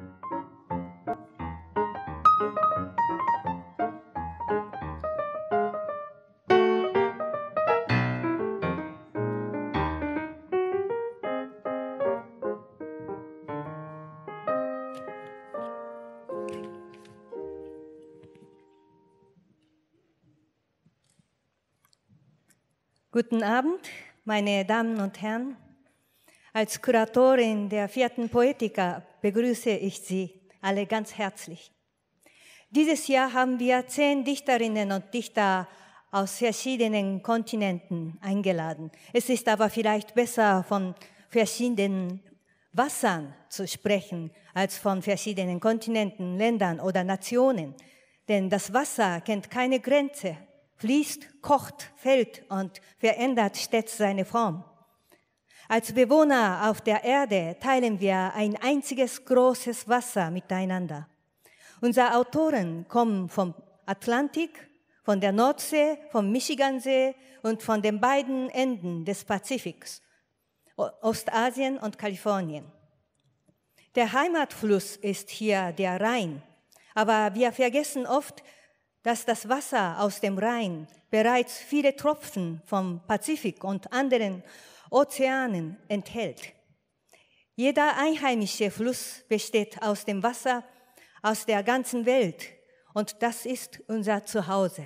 Guten Abend, meine Damen und Herren. Als Kuratorin der 4. Poetica begrüße ich Sie alle ganz herzlich. Dieses Jahr haben wir 10 Dichterinnen und Dichter aus verschiedenen Kontinenten eingeladen. Es ist aber vielleicht besser, von verschiedenen Wassern zu sprechen, als von verschiedenen Kontinenten, Ländern oder Nationen. Denn das Wasser kennt keine Grenze. Fließt, kocht, fällt und verändert stets seine Form. Als Bewohner auf der Erde teilen wir ein einziges großes Wasser miteinander. Unsere Autoren kommen vom Atlantik, von der Nordsee, vom Michigansee und von den beiden Enden des Pazifiks, Ostasien und Kalifornien. Der Heimatfluss ist hier der Rhein, aber wir vergessen oft, dass das Wasser aus dem Rhein bereits viele Tropfen vom Pazifik und anderen Ozeanen enthält. Jeder einheimische Fluss besteht aus dem Wasser aus der ganzen Welt und das ist unser Zuhause.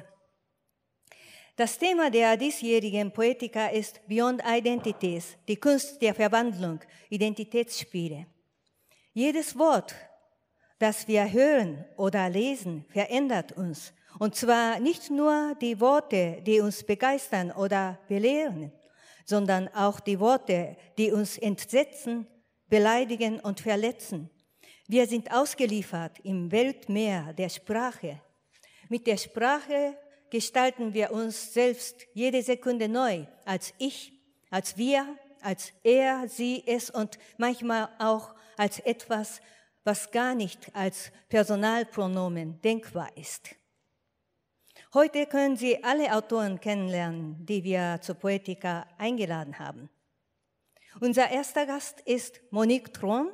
Das Thema der diesjährigen Poetica ist Beyond Identities, die Kunst der Verwandlung, Identitätsspiele. Jedes Wort, das wir hören oder lesen, verändert uns. Und zwar nicht nur die Worte, die uns begeistern oder belehren, sondern auch die Worte, die uns entsetzen, beleidigen und verletzen. Wir sind ausgeliefert im Weltmeer der Sprache. Mit der Sprache gestalten wir uns selbst jede Sekunde neu, als ich, als wir, als er, sie, es und manchmal auch als etwas, was gar nicht als Personalpronomen denkbar ist. Heute können Sie alle Autoren kennenlernen, die wir zur Poetica eingeladen haben. Unser erster Gast ist Monique Tron.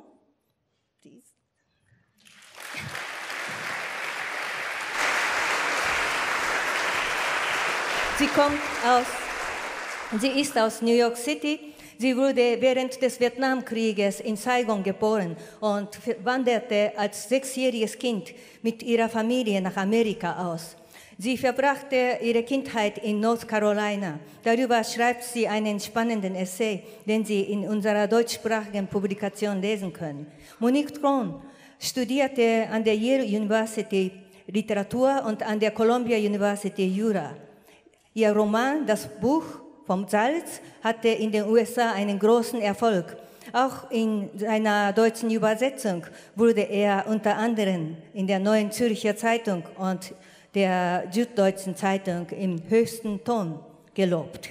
Sie ist aus New York City. Sie wurde während des Vietnamkrieges in Saigon geboren und wanderte als 6-jähriges Kind mit ihrer Familie nach Amerika aus. Sie verbrachte ihre Kindheit in North Carolina. Darüber schreibt sie einen spannenden Essay, den Sie in unserer deutschsprachigen Publikation lesen können. Monique Tron studierte an der Yale University Literatur und an der Columbia University Jura. Ihr Roman Das Buch vom Salz hatte in den USA einen großen Erfolg. Auch in seiner deutschen Übersetzung wurde er unter anderem in der Neuen Zürcher Zeitung und der Süddeutschen Zeitung im höchsten Ton gelobt.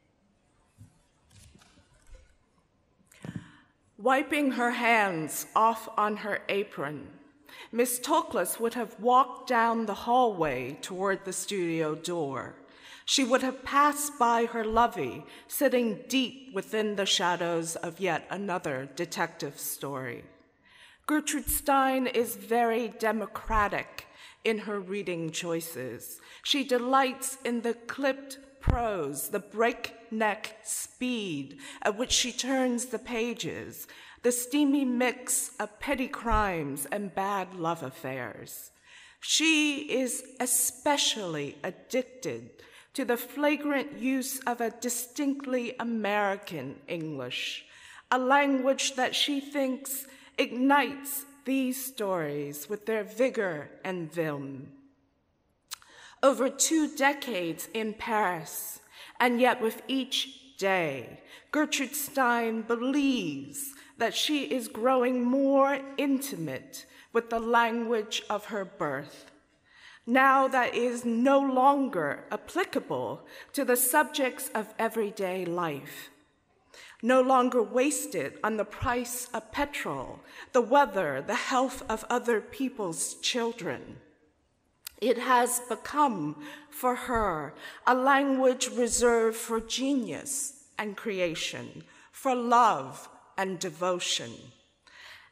Wiping her hands off on her apron, Miss Toklas would have walked down the hallway toward the studio door. She would have passed by her lovey, sitting deep within the shadows of yet another detective story. Gertrude Stein is very democratic in her reading choices. She delights in the clipped prose, the breakneck speed at which she turns the pages, the steamy mix of petty crimes and bad love affairs. She is especially addicted to the flagrant use of a distinctly American English, a language that she thinks ignites these stories with their vigor and vim. Over 2 decades in Paris, and yet with each day, Gertrude Stein believes that she is growing more intimate with the language of her birth. Now that is no longer applicable to the subjects of everyday life, no longer wasted on the price of petrol, the weather, the health of other people's children. It has become, for her, a language reserved for genius and creation, for love and devotion.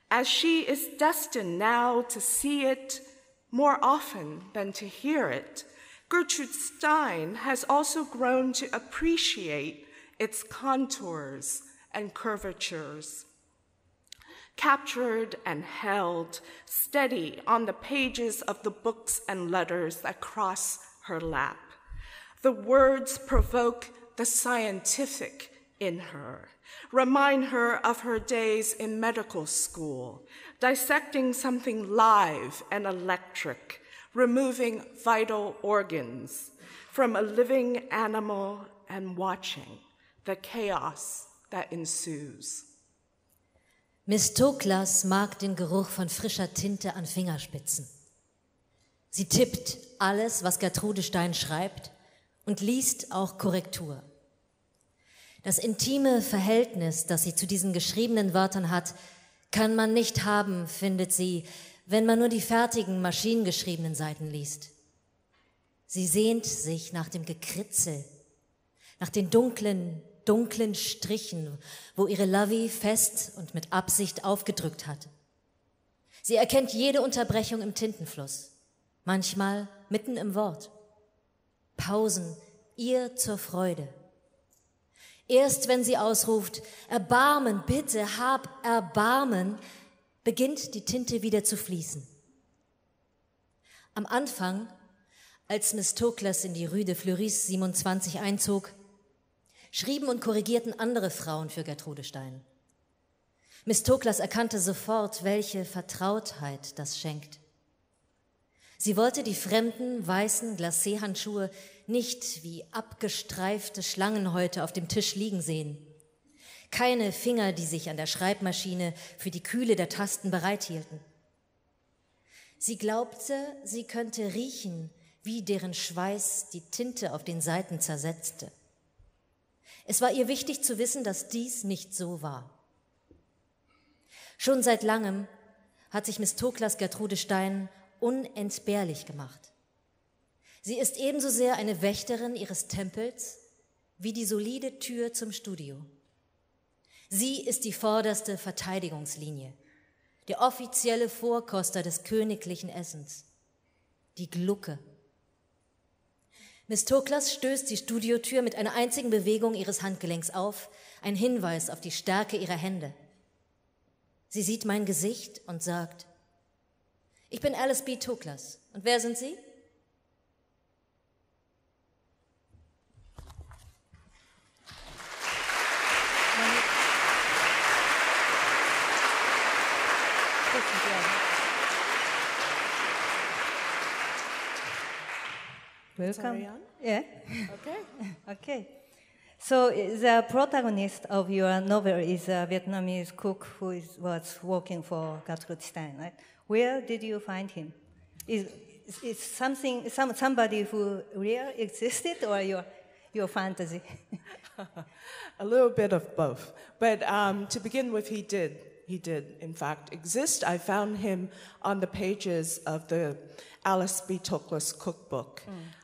as she is destined now to see it more often than to hear it, Gertrude Stein has also grown to appreciate its contours and curvatures. Captured and held steady on the pages of the books and letters that cross her lap, the words provoke the scientific in her, remind her of her days in medical school, dissecting something live and electric, removing vital organs from a living animal and watching the chaos that ensues. Miss Toklas mag den Geruch von frischer Tinte an Fingerspitzen. Sie tippt alles, was Gertrude Stein schreibt, und liest auch Korrektur. Das intime Verhältnis, das sie zu diesen geschriebenen Wörtern hat, kann man nicht haben, findet sie, wenn man nur die fertigen, maschinengeschriebenen Seiten liest. Sie sehnt sich nach dem Gekritzel, nach den dunklen Strichen, wo ihre Lavi fest und mit Absicht aufgedrückt hat. Sie erkennt jede Unterbrechung im Tintenfluss, manchmal mitten im Wort. Pausen ihr zur Freude. Erst wenn sie ausruft, Erbarmen, bitte, hab Erbarmen, beginnt die Tinte wieder zu fließen. Am Anfang, als Miss Toklas in die Rue de Fleuris 27 einzog, schrieben und korrigierten andere Frauen für Gertrude Stein. Miss Toklas erkannte sofort, welche Vertrautheit das schenkt. Sie wollte die fremden, weißen Glacé-Handschuhe nicht wie abgestreifte Schlangenhäute auf dem Tisch liegen sehen. Keine Finger, die sich an der Schreibmaschine für die Kühle der Tasten bereithielten. Sie glaubte, sie könnte riechen, wie deren Schweiß die Tinte auf den Seiten zersetzte. Es war ihr wichtig zu wissen, dass dies nicht so war. Schon seit langem hat sich Miss Toklas Gertrude Stein unentbehrlich gemacht. Sie ist ebenso sehr eine Wächterin ihres Tempels wie die solide Tür zum Studio. Sie ist die vorderste Verteidigungslinie, der offizielle Vorkoster des königlichen Essens, die Glucke. Miss Toklas stößt die Studiotür mit einer einzigen Bewegung ihres Handgelenks auf, ein Hinweis auf die Stärke ihrer Hände. Sie sieht mein Gesicht und sagt, ich bin Alice B. Toklas. Und wer sind Sie? Welcome. Sorry, Yeah. Okay. Okay. So the protagonist of your novel is a Vietnamese cook who was working for Gertrude Stein, right? Where did you find him? Is somebody who really existed, or your fantasy? A little bit of both. But to begin with, he did, in fact, exist. I found him on the pages of the Alice B. Toklas cookbook.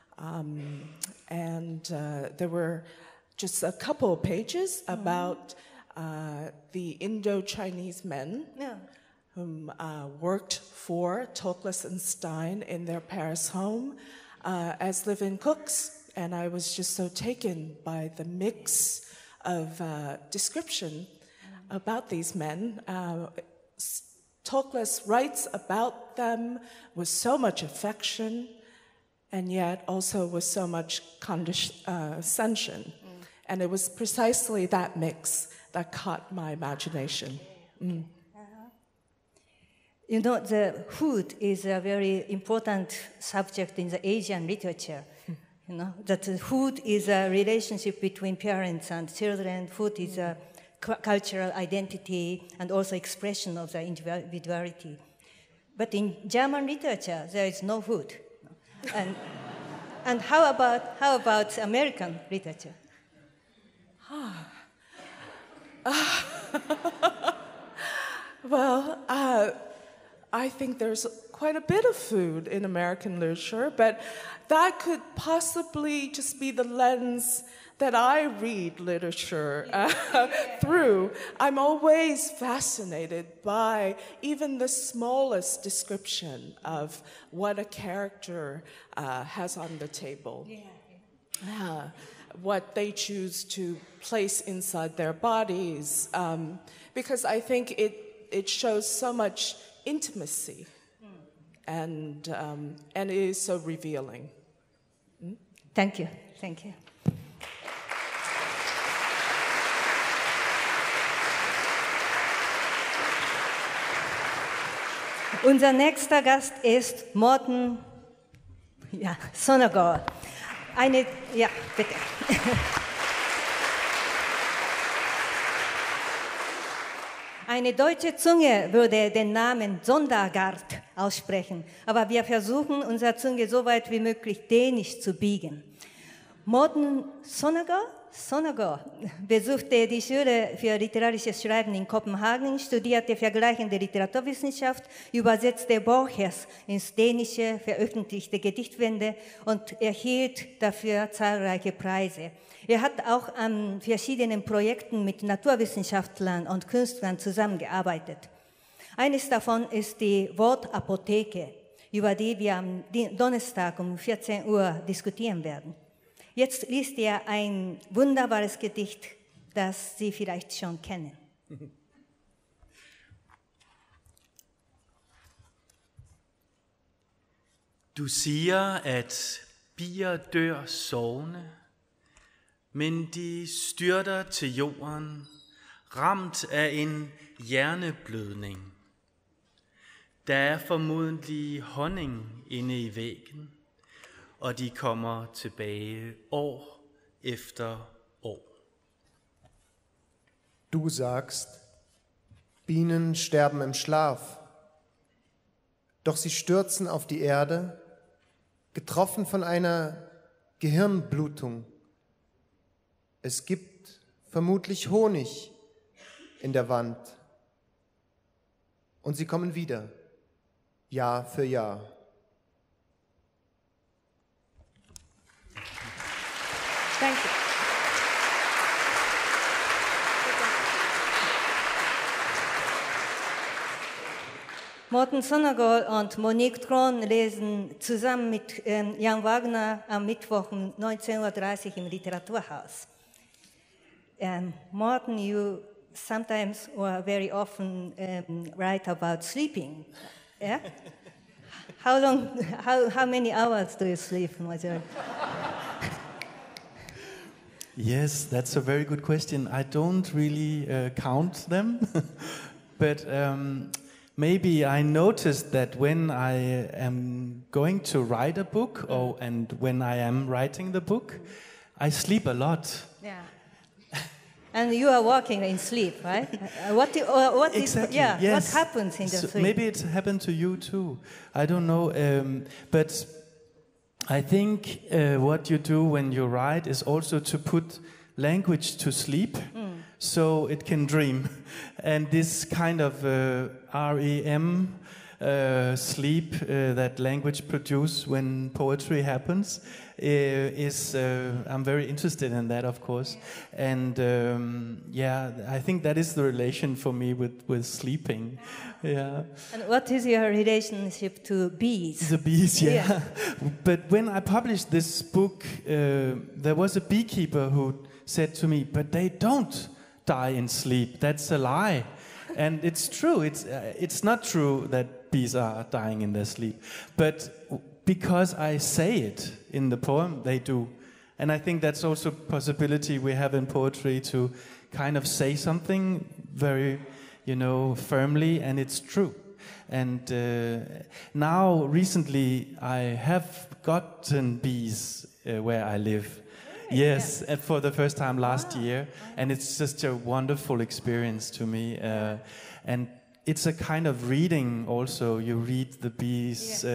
And there were just a couple of pages about the Indo-Chinese men whom worked for Toklas and Stein in their Paris home as live-in cooks. And I was just so taken by the mix of description about these men. Toklas writes about them with so much affection and yet also with so much condescension. And it was precisely that mix that caught my imagination. You know, the food is a very important subject in the Asian literature. You know, that food is a relationship between parents and children. Food is a cultural identity and also expression of the individuality. But in German literature, there is no food. And how about American literature? Well, I think there's quite a bit of food in American literature, but that could possibly just be the lens that I read literature through, I'm always fascinated by even the smallest description of what a character has on the table. What they choose to place inside their bodies, because I think it shows so much intimacy, and it is so revealing. Thank you. Thank you. Unser nächster Gast ist Morten Sonnergaard. Bitte. Eine deutsche Zunge würde den Namen Sondergaard aussprechen, aber wir versuchen, unsere Zunge so weit wie möglich dänisch zu biegen. Morten Sonnergaard besuchte die Schule für literarisches Schreiben in Kopenhagen, studierte vergleichende Literaturwissenschaft, übersetzte Borges ins Dänische, veröffentlichte Gedichtbände und erhielt dafür zahlreiche Preise. Er hat auch an verschiedenen Projekten mit Naturwissenschaftlern und Künstlern zusammengearbeitet. Eines davon ist die Wortapotheke, über die wir am Donnerstag um 14 Uhr diskutieren werden. Jetzt liest er ein wunderbares Gedicht, das Sie vielleicht schon kennen. Du siger, at bier dør sovende, men de styrter til jorden, ramt af en hjerneblødning. Der er formodentlig honning inde i væggen, og de kommer tilbage år efter år. Du sagst, Bienen sterben im Schlaf, doch sie stürzen auf die Erde, getroffen von einer Gehirnblutung. Es gibt vermutlich Honig in der Wand. Und sie kommen wieder, Jahr für Jahr. Danke. Morten Sonnergaard und Monique Tron lesen zusammen mit Jan Wagner am Mittwoch um 19:30 Uhr im Literaturhaus. Morten, you sometimes or very often write about sleeping. Yeah? How many hours do you sleep, Major? Yes, that's a very good question. I don't really count them, but maybe I noticed that when I am going to write a book, and when I am writing the book, I sleep a lot. Yeah. And you are walking in sleep, right? Exactly, yes. What happens in the sleep? Maybe it happened to you too. I don't know, but I think what you do when you write is also to put language to sleep, so it can dream. And this kind of REM sleep that language produces when poetry happens is I'm very interested in that, of course. And I think that is the relation for me with sleeping. Yeah. And what is your relationship to bees? The bees, yeah. But when I published this book, there was a beekeeper who said to me, "But they don't die in sleep. That's a lie." And it's true. It's not true that bees are dying in their sleep. But because I say it in the poem, they do. And I think that's also a possibility we have in poetry to kind of say something very, firmly, and it's true. And now, recently, I have gotten bees where I live. Yes, for the first time last year, and it's just a wonderful experience to me. And it's a kind of reading also. You read the bees,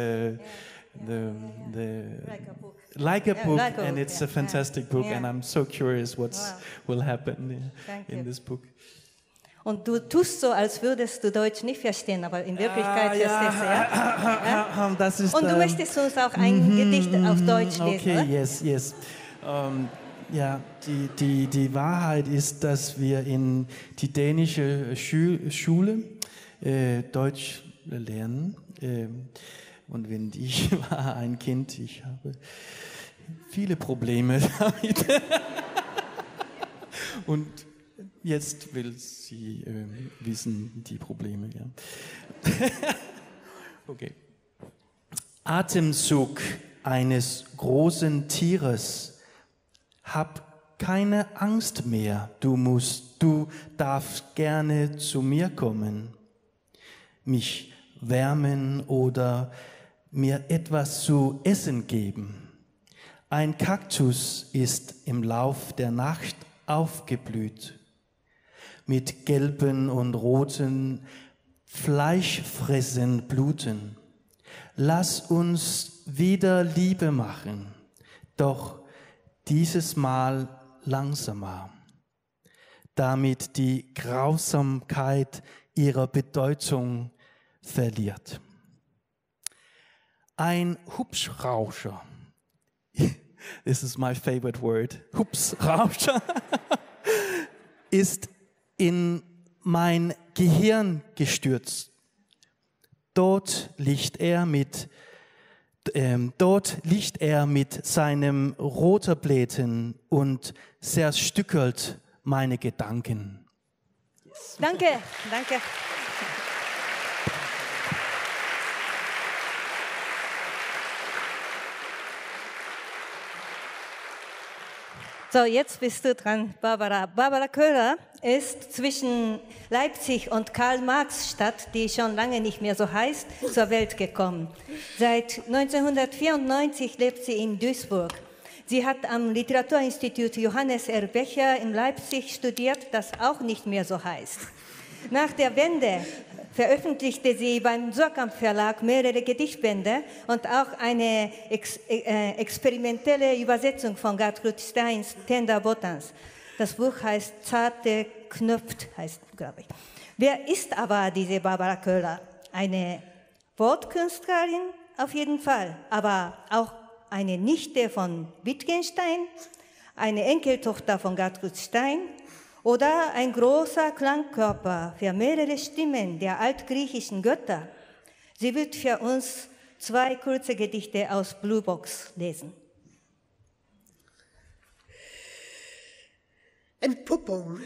like a book, and it's a fantastic book. And I'm so curious what will happen in this book. Und du tust so, als würdest du Deutsch nicht verstehen, aber in Wirklichkeit verstehst du, ja? Das ist, und du möchtest uns auch ein Gedicht auf Deutsch lesen, okay, oder? yes. Ja, die Wahrheit ist, dass wir in die dänische Schule Deutsch lernen. Und wenn ich war ein Kind, ich habe viele Probleme damit. Und jetzt will sie wissen, die Probleme. Ja. Okay. Atemzug eines großen Tieres. Hab keine Angst mehr, du darfst gerne zu mir kommen, mich wärmen oder mir etwas zu essen geben. Ein Kaktus ist im Lauf der Nacht aufgeblüht, mit gelben und roten fleischfressenden Blüten. Lass uns wieder Liebe machen, doch dieses Mal langsamer, damit die Grausamkeit ihrer Bedeutung verliert. Ein Hubschrauscher, this is my favorite word, Hubschrauscher, ist in mein Gehirn gestürzt. Dort liegt er mit seinem Rotorblättern und zerstückelt meine Gedanken. Danke, danke. So, jetzt bist du dran, Barbara. Barbara Köhler ist zwischen Leipzig und Karl-Marx-Stadt, die schon lange nicht mehr so heißt, zur Welt gekommen. Seit 1994 lebt sie in Duisburg. Sie hat am Literaturinstitut Johannes R. Becher in Leipzig studiert, das auch nicht mehr so heißt. Nach der Wende veröffentlichte sie beim Surkamp Verlag mehrere Gedichtbände und auch eine experimentelle Übersetzung von Gertrud Steins Tender Botans. Das Buch heißt Zarte Knöpft, heißt, glaube ich. Wer ist aber diese Barbara Köhler? Eine Wortkünstlerin auf jeden Fall, aber auch eine Nichte von Wittgenstein, eine Enkeltochter von Gertrud Stein oder ein großer Klangkörper für mehrere Stimmen der altgriechischen Götter. Sie wird für uns 2 kurze Gedichte aus Blue Box lesen. Entpuppung.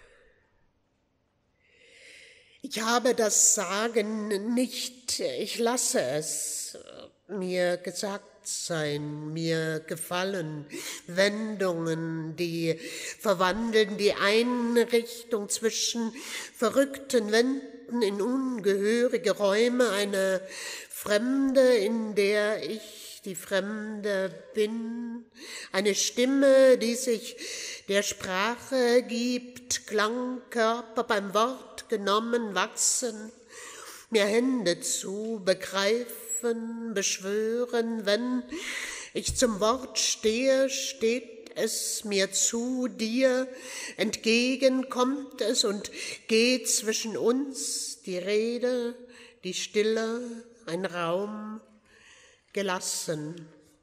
Ich habe das Sagen nicht, ich lasse es mir gesagt sein, mir gefallen, Wendungen, die verwandeln die Einrichtung zwischen verrückten Wänden in ungehörige Räume, eine Fremde, in der ich die Fremde bin, eine Stimme, die sich der Sprache gibt, Klangkörper beim Wort genommen wachsen, mir Hände zu begreifen, beschwören, wenn ich zum Wort stehe, steht es mir zu, dir entgegen kommt es und geht zwischen uns die Rede, die Stille, ein Raum, gelassen.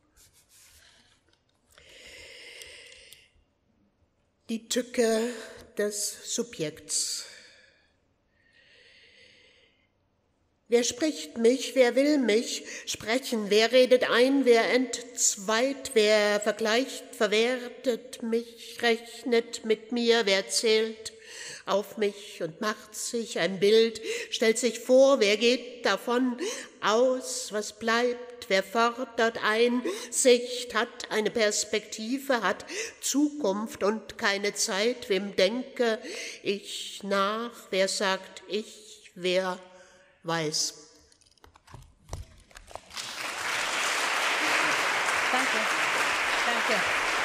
Die Tücke des Subjekts. Wer spricht mich, wer will mich sprechen, wer redet ein, wer entzweit, wer vergleicht, verwertet mich, rechnet mit mir, wer zählt auf mich und macht sich ein Bild, stellt sich vor, wer geht davon aus, was bleibt, wer fordert Einsicht, hat eine Perspektive, hat Zukunft und keine Zeit, wem denke ich nach, wer sagt ich, wer weiß. Danke, danke.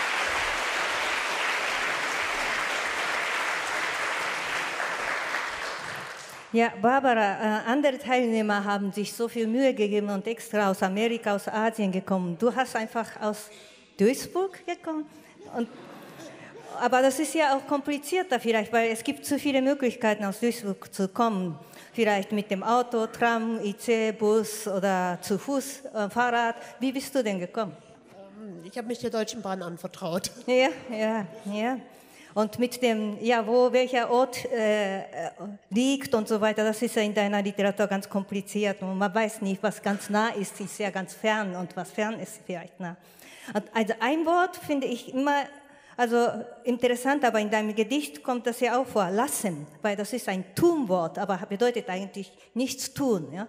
Ja, Barbara, andere Teilnehmer haben sich so viel Mühe gegeben und extra aus Amerika, aus Asien gekommen. Du hast einfach aus Duisburg gekommen. Aber das ist ja auch komplizierter vielleicht, weil es gibt zu viele Möglichkeiten, aus Duisburg zu kommen. Vielleicht mit dem Auto, Tram, IC, Bus oder zu Fuß, Fahrrad. Wie bist du denn gekommen? Ich habe mich der Deutschen Bahn anvertraut. Ja, ja, ja. Und mit dem, ja, wo welcher Ort liegt und so weiter, das ist ja in deiner Literatur ganz kompliziert. Und man weiß nicht, was ganz nah ist ja ganz fern und was fern ist vielleicht nah. Also ein Wort finde ich immer also interessant, aber in deinem Gedicht kommt das ja auch vor, lassen, weil das ist ein Tunwort, aber bedeutet eigentlich nichts tun. Ja?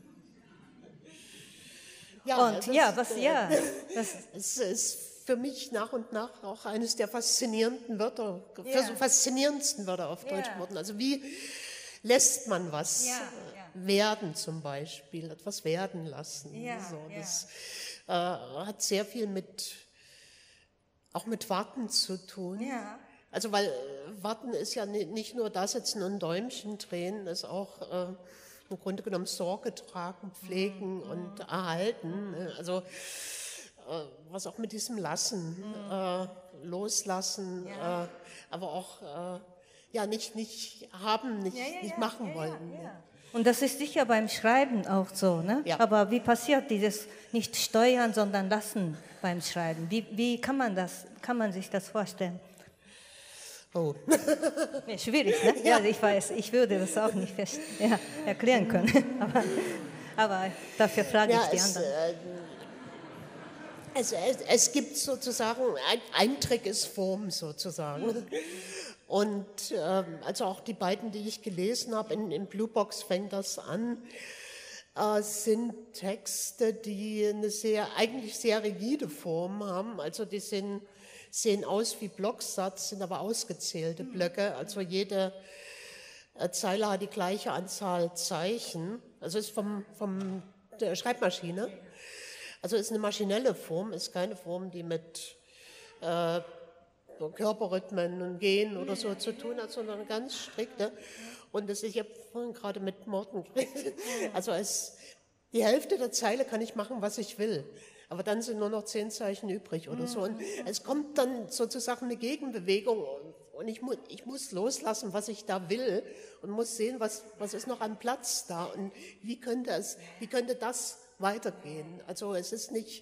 Ja, und ja, was, ja. Es ist für mich nach und nach auch eines der faszinierendsten Wörter auf Deutsch geworden. Also wie lässt man was werden zum Beispiel, etwas werden lassen. Das hat sehr viel auch mit Warten zu tun. Ja. Also weil Warten ist ja nicht nur da sitzen und Däumchen drehen, ist auch im Grunde genommen Sorge tragen, pflegen und erhalten. Also was auch mit diesem Lassen, Loslassen, aber auch nicht haben, nicht machen wollen. Ja. Und das ist sicher beim Schreiben auch so, ne? Ja. Aber wie passiert dieses nicht steuern, sondern lassen beim Schreiben? Wie kann man sich das vorstellen? Oh. Ja, schwierig, ne? Ja, also ich weiß, ich würde das auch nicht erklären können. aber dafür frage ich die anderen. Es gibt sozusagen, ein Trick ist Form sozusagen. Und also auch die beiden, die ich gelesen habe, in Blue Box fängt das an, sind Texte, die eine eigentlich sehr rigide Form haben. Also die sehen aus wie Blocksatz, sind aber ausgezählte Blöcke. Also jede Zeile hat die gleiche Anzahl Zeichen. Also ist vom der Schreibmaschine. Also ist eine maschinelle Form, ist keine Form, die mit Körperrhythmen und Gehen oder so zu tun hat, sondern eine ganz strikte. Und ich habe vorhin gerade mit Morten geredet. Also die Hälfte der Zeile kann ich machen, was ich will. Aber dann sind nur noch 10 Zeichen übrig oder so. Und es kommt dann sozusagen eine Gegenbewegung. Und ich muss loslassen, was ich da will. Und muss sehen, was ist noch an Platz da. Und wie könnte das weitergehen? Also es ist nicht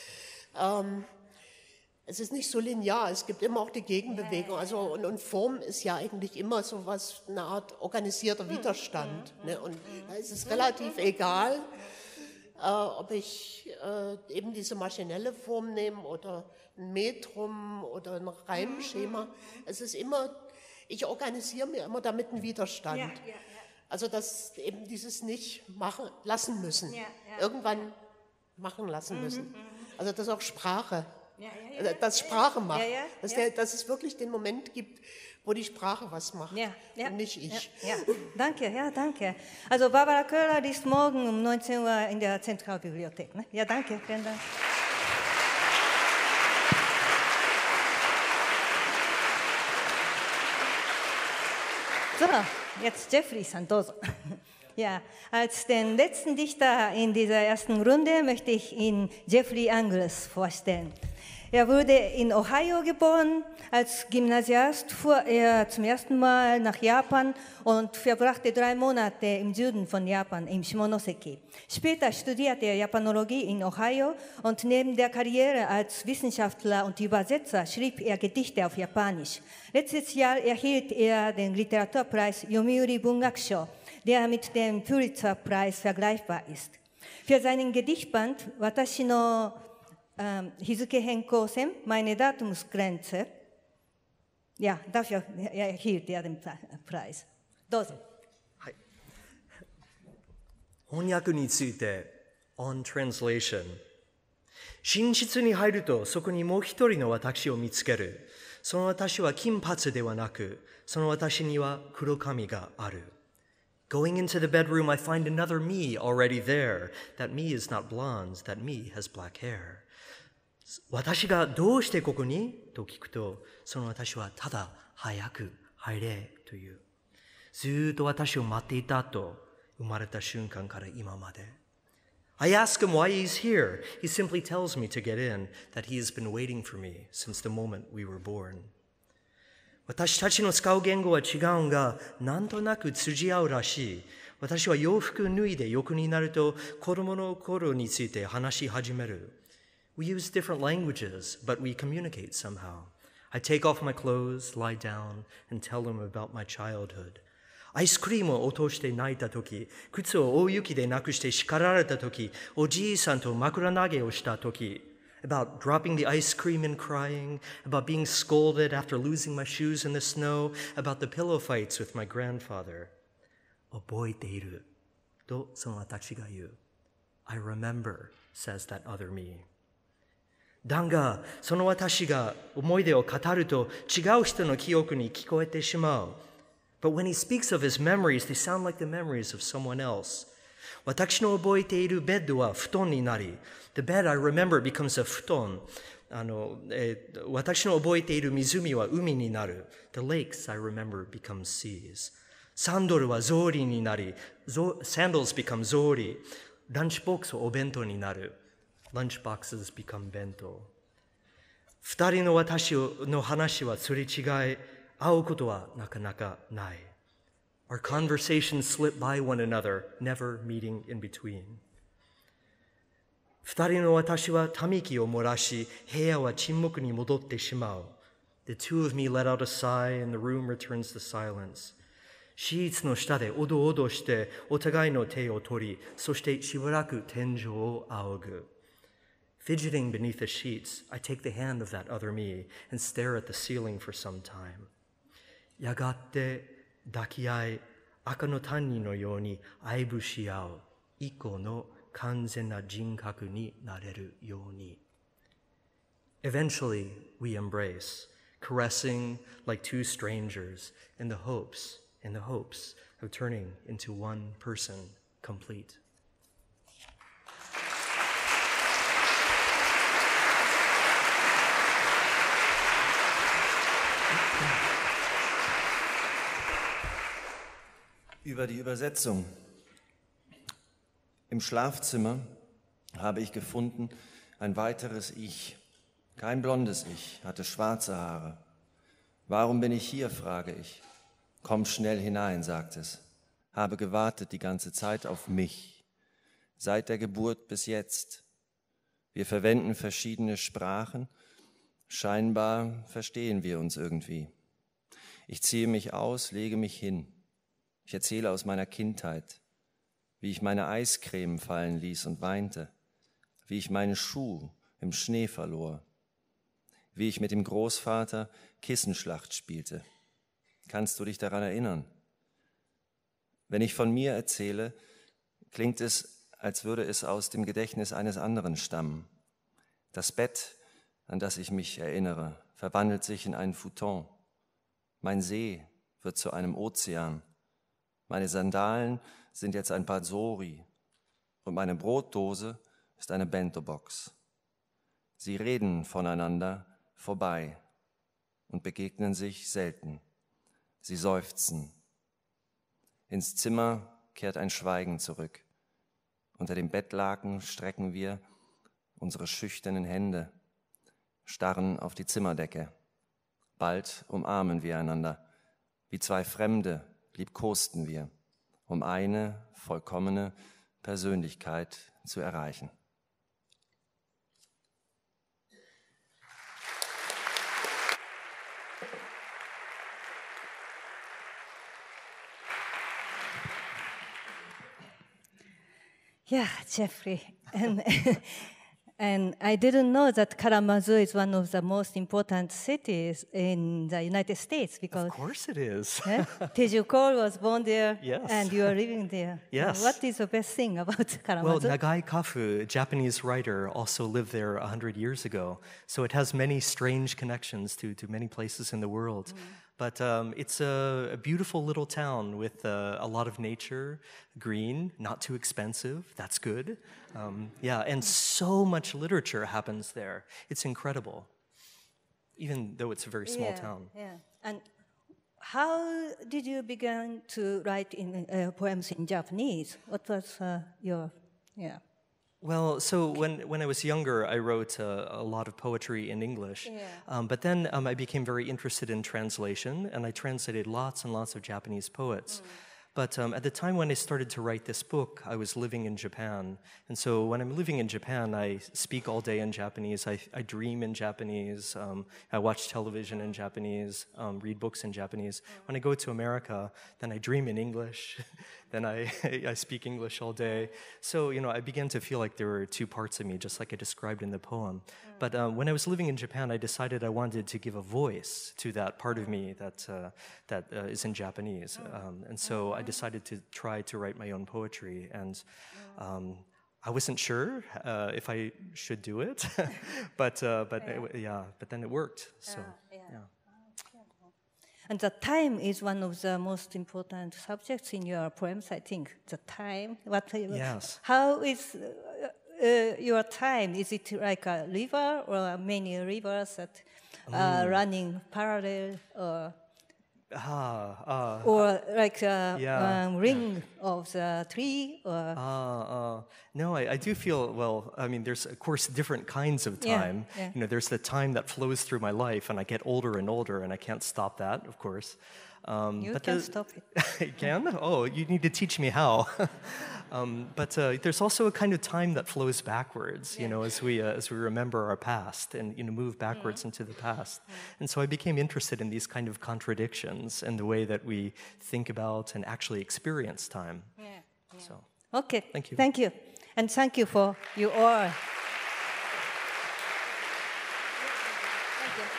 so linear, es gibt immer auch die Gegenbewegung. Also, und Form ist ja eigentlich immer so was, eine Art organisierter Widerstand. Ne? Und da ist es relativ egal, ob ich eben diese maschinelle Form nehme oder ein Metrum oder ein Reimschema. Es ist immer, ich organisiere mir immer damit einen Widerstand. Also dass eben dieses nicht machen lassen müssen, irgendwann machen lassen müssen. Also dass auch Sprache, dass Sprache macht, dass es wirklich den Moment gibt, wo die Sprache was macht und nicht ich. Danke. Also Barbara Köhler liest morgen um 19 Uhr in der Zentralbibliothek. Ne? Ja, danke, vielen Dank. So, jetzt Jeffrey Santoso. Ja, als den letzten Dichter in dieser ersten Runde möchte ich Ihnen Jeffrey Angles vorstellen. Er wurde in Ohio geboren. Als Gymnasiast fuhr er zum ersten Mal nach Japan und verbrachte 3 Monate im Süden von Japan, im Shimonoseki. Später studierte er Japanologie in Ohio und neben der Karriere als Wissenschaftler und Übersetzer schrieb er Gedichte auf Japanisch. Letztes Jahr erhielt er den Literaturpreis Yomiuri Bungakusho, der mit dem Pulitzer-Preis vergleichbar ist. Für seinen Gedichtband Watashi no Hizuke Henkou-sen, meine Datumsgrenze, dafür erhielt er den Preis. Dozo. 翻訳について on translation 寝室に入るとそこにもう一人の私を見つける。その私は金髪ではなく、その私には黒髪がある。Going into the bedroom, I find another me already there. That me is not blonde, that me has black hair. 私がどうしてここにと聞くと、その私はただ早く入れという。ずっと私を待っていたと生まれた瞬間から今まで。I ask him why he's here. He simply tells me to get in, that he has been waiting for me since the moment we were born. 私たちの使う言語は違うが、なんとなく通じ合うらしい。私は洋服脱いで欲になると子供の頃について話し始める。 We use different languages, but we communicate somehow. I take off my clothes, lie down, and tell him about my childhood. アイスクリームを落として泣いたとき、靴を大雪でなくして叱られたとき、おじいさんと枕投げをしたとき、about dropping the ice cream and crying, about being scolded after losing my shoes in the snow, about the pillow fights with my grandfather. 覚えているとその私が言う。I remember, says that other me. だが、その私が思い出を語ると違う人の記憶に聞こえてしまう。But when he speaks of his memories, they sound like the memories of someone else. 私の覚えているベッドは布団になり、The bed I remember becomes a 布団。私の覚えている湖は海になる。The lakes I remember become seas. サンドルは草履になり、Sandals become 草履。ランチボックスはお弁当になる。Lunch boxes become 弁当。二人の私の話はすれ違い、会うことはなかなかない。Our conversations slip by one another, never meeting in between. 二人の私はため息を漏らし、部屋は沈黙に戻ってしまう。The two of me let out a sigh and the room returns to silence. シーツの下でおどおどしてお互いの手を取り、そしてしばらく天井を仰ぐ。Fidgeting beneath the sheets, I take the hand of that other me and stare at the ceiling for some time. やがて抱き合い、赤の谷のように愛撫し合う、以降の完全な人格になれるように。Eventually, we embrace, caressing like two strangers in the hopes of turning into one person complete. Über die Übersetzung. Im Schlafzimmer habe ich gefunden ein weiteres Ich. Kein blondes Ich, hatte schwarze Haare. Warum bin ich hier, frage ich. Komm schnell hinein, sagt es. Habe gewartet die ganze Zeit auf mich. Seit der Geburt bis jetzt. Wir verwenden verschiedene Sprachen. Scheinbar verstehen wir uns irgendwie. Ich ziehe mich aus, lege mich hin. Ich erzähle aus meiner Kindheit, wie ich meine Eiscreme fallen ließ und weinte, wie ich meinen Schuh im Schnee verlor, wie ich mit dem Großvater Kissenschlacht spielte. Kannst du dich daran erinnern? Wenn ich von mir erzähle, klingt es, als würde es aus dem Gedächtnis eines anderen stammen. Das Bett, an das ich mich erinnere, verwandelt sich in einen Futon. Mein See wird zu einem Ozean. Meine Sandalen sind jetzt ein paar Sori und meine Brotdose ist eine Bento-Box. Sie reden voneinander vorbei und begegnen sich selten. Sie seufzen. Ins Zimmer kehrt ein Schweigen zurück. Unter dem Bettlaken strecken wir unsere schüchternen Hände, starren auf die Zimmerdecke. Bald umarmen wir einander. Wie zwei Fremde liebkosten wir, um eine vollkommene Persönlichkeit zu erreichen. Yeah, Jeffrey. And I didn't know that Kalamazoo is one of the most important cities in the United States because... Of course it is. Teju Cole was born there, yes. And you are living there. Yes. What is the best thing about Kalamazoo? Well, Nagai Kafu, a Japanese writer, also lived there 100 years ago. So it has many strange connections to many places in the world. But it's a beautiful little town with a lot of nature, green, not too expensive. That's good. And so much literature happens there. It's incredible, even though it's a very small town. Yeah. And how did you begin to write poems in Japanese? What was your... Well, so when I was younger, I wrote a lot of poetry in English. But then I became very interested in translation, and I translated lots and lots of Japanese poets. But at the time when I started to write this book, I was living in Japan. And so when I'm living in Japan, I speak all day in Japanese. I dream in Japanese. I watch television in Japanese, read books in Japanese. When I go to America, then I dream in English. Then I speak English all day. So, I began to feel like there were two parts of me, just like I described in the poem. But when I was living in Japan, I decided I wanted to give a voice to that part of me that is in Japanese. And so I decided to try to write my own poetry. And I wasn't sure if I should do it, but then it worked. So, yeah. And the time is one of the most important subjects in your poems, I think. The time. Yes. How is your time? Is it like a river or many rivers that are running parallel, or like a ring of the tree? Or No, I do feel, there's, of course, different kinds of time. Yeah. There's the time that flows through my life, and I get older and older, and I can't stop that, of course. You can stop it. I can? Oh, you need to teach me how. But there's also a kind of time that flows backwards, as we remember our past and move backwards into the past. And so I became interested in these kind of contradictions and the way that we think about and actually experience time. So, okay. Thank you. Thank you. And thank you for you all.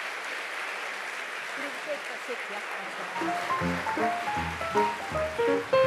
Thank you.